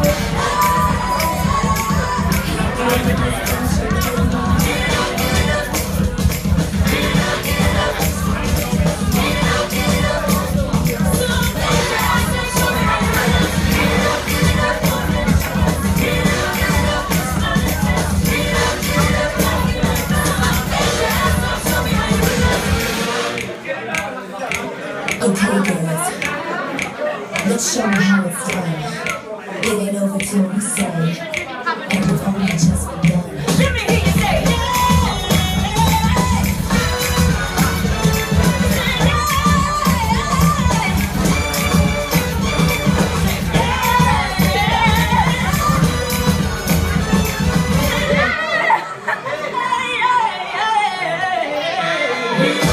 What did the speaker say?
Okay, girls, let's show 'em how it's done. It ain't over till we say, and we've only just begun. Let me hear you say, yeah.